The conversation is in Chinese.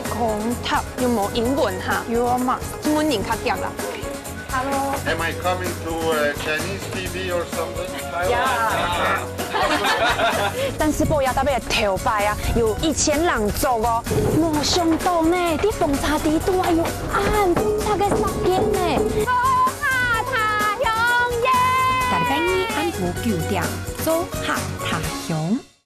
eye contact 有冇英文哈？有啊嘛，中文人较强啦。Hello. Am I coming to Chinese TV or something? Yeah. 但是报也特别头摆啊，有1000人做哦，无想到呢，啲奉茶地都还有按奉茶嘅10件呢。做下他乡耶！ 大禮拜二晏晡9點，做下他鄉。